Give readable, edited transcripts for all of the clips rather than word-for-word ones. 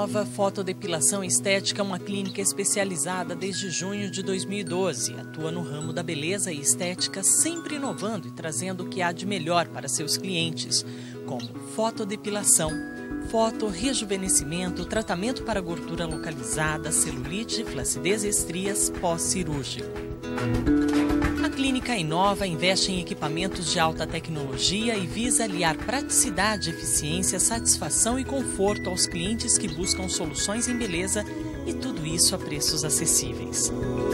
Inova Fotodepilação Estética é uma clínica especializada desde junho de 2012. Atua no ramo da beleza e estética, sempre inovando e trazendo o que há de melhor para seus clientes, como fotodepilação, fotorrejuvenescimento, tratamento para gordura localizada, celulite, flacidez e estrias pós-cirúrgico. A Clínica Inova investe em equipamentos de alta tecnologia e visa aliar praticidade, eficiência, satisfação e conforto aos clientes que buscam soluções em beleza, e tudo isso a preços acessíveis.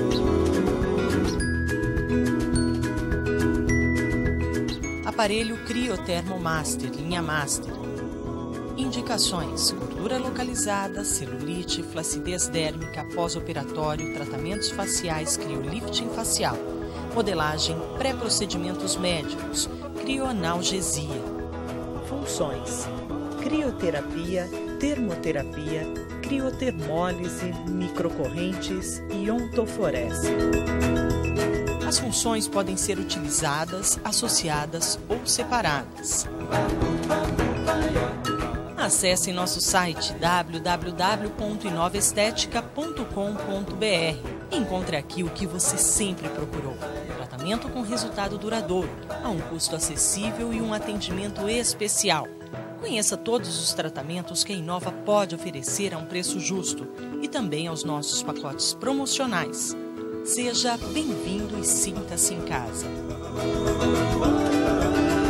Aparelho Criotermo Master, linha Master. Indicações: gordura localizada, celulite, flacidez dérmica, pós-operatório, tratamentos faciais, criolifting facial, modelagem, pré-procedimentos médicos, crioanalgesia. Funções: crioterapia, termoterapia, criotermólise, microcorrentes e ontoforese. As funções podem ser utilizadas, associadas ou separadas. Acesse nosso site www.inovaestetica.com.br. Encontre aqui o que você sempre procurou: tratamento com resultado duradouro, a um custo acessível e um atendimento especial. Conheça todos os tratamentos que a Inova pode oferecer a um preço justo e também aos nossos pacotes promocionais. Seja bem-vindo e sinta-se em casa.